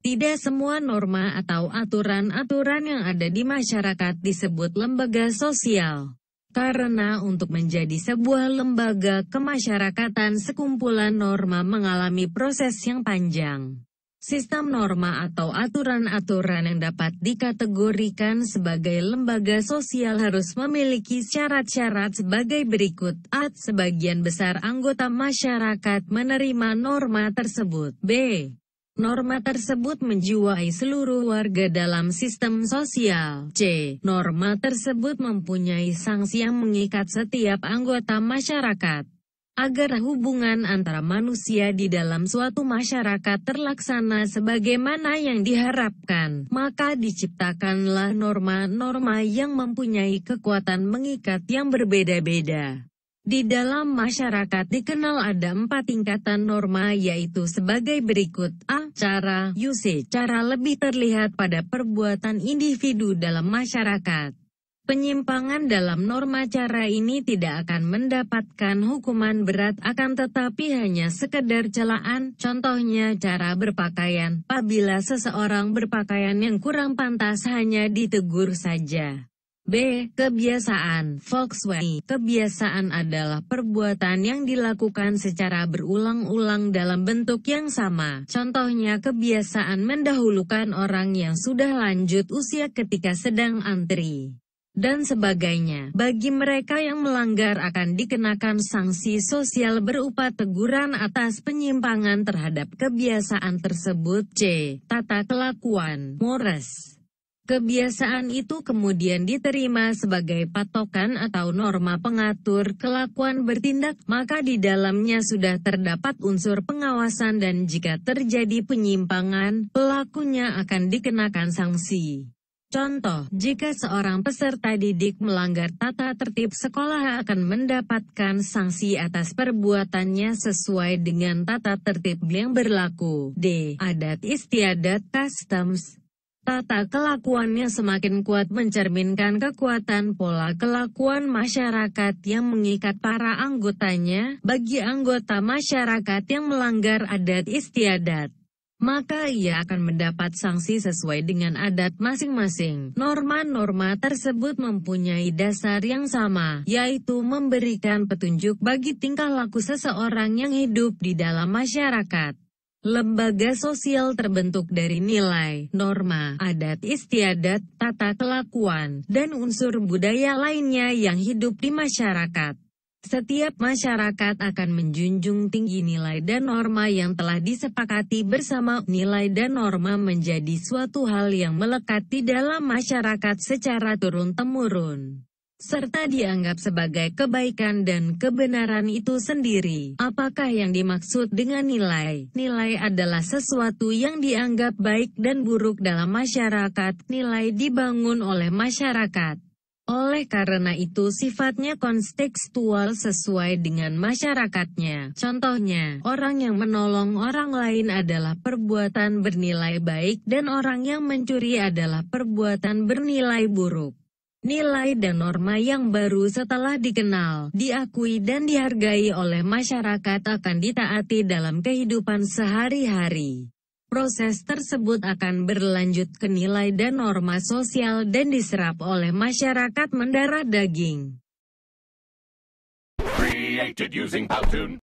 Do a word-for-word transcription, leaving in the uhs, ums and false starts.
Tidak semua norma atau aturan-aturan yang ada di masyarakat disebut lembaga sosial. Karena untuk menjadi sebuah lembaga kemasyarakatan, sekumpulan norma mengalami proses yang panjang. Sistem norma atau aturan-aturan yang dapat dikategorikan sebagai lembaga sosial harus memiliki syarat-syarat sebagai berikut. A. Sebagian besar anggota masyarakat menerima norma tersebut. B. Norma tersebut menjiwai seluruh warga dalam sistem sosial. C. Norma tersebut mempunyai sanksi yang mengikat setiap anggota masyarakat. Agar hubungan antara manusia di dalam suatu masyarakat terlaksana sebagaimana yang diharapkan, maka diciptakanlah norma-norma yang mempunyai kekuatan mengikat yang berbeda-beda. Di dalam masyarakat dikenal ada empat tingkatan norma, yaitu sebagai berikut. A. Cara usage. Cara lebih terlihat pada perbuatan individu dalam masyarakat. Penyimpangan dalam norma cara ini tidak akan mendapatkan hukuman berat, akan tetapi hanya sekedar celaan. Contohnya cara berpakaian. Apabila seseorang berpakaian yang kurang pantas hanya ditegur saja. B. Kebiasaan. Volkswagen. Kebiasaan adalah perbuatan yang dilakukan secara berulang-ulang dalam bentuk yang sama. Contohnya kebiasaan mendahulukan orang yang sudah lanjut usia ketika sedang antri, dan sebagainya. Bagi mereka yang melanggar akan dikenakan sanksi sosial berupa teguran atas penyimpangan terhadap kebiasaan tersebut. C. Tata kelakuan. Mores. Kebiasaan itu kemudian diterima sebagai patokan atau norma pengatur kelakuan bertindak, maka di dalamnya sudah terdapat unsur pengawasan dan jika terjadi penyimpangan, pelakunya akan dikenakan sanksi. Contoh, jika seorang peserta didik melanggar tata tertib sekolah akan mendapatkan sanksi atas perbuatannya sesuai dengan tata tertib yang berlaku. D. Adat istiadat customs. Tata kelakuannya semakin kuat mencerminkan kekuatan pola kelakuan masyarakat yang mengikat para anggotanya. Bagi anggota masyarakat yang melanggar adat istiadat, maka ia akan mendapat sanksi sesuai dengan adat masing-masing. Norma-norma tersebut mempunyai dasar yang sama, yaitu memberikan petunjuk bagi tingkah laku seseorang yang hidup di dalam masyarakat. Lembaga sosial terbentuk dari nilai, norma, adat istiadat, tata kelakuan, dan unsur budaya lainnya yang hidup di masyarakat. Setiap masyarakat akan menjunjung tinggi nilai dan norma yang telah disepakati bersama. Nilai dan norma menjadi suatu hal yang melekat di dalam masyarakat secara turun-temurun, serta dianggap sebagai kebaikan dan kebenaran itu sendiri. Apakah yang dimaksud dengan nilai? Nilai adalah sesuatu yang dianggap baik dan buruk dalam masyarakat. Nilai dibangun oleh masyarakat. Oleh karena itu sifatnya kontekstual sesuai dengan masyarakatnya. Contohnya, orang yang menolong orang lain adalah perbuatan bernilai baik dan orang yang mencuri adalah perbuatan bernilai buruk. Nilai dan norma yang baru setelah dikenal, diakui dan dihargai oleh masyarakat akan ditaati dalam kehidupan sehari-hari. Proses tersebut akan berlanjut ke nilai dan norma sosial dan diserap oleh masyarakat mendarah daging. Created using Powtoon.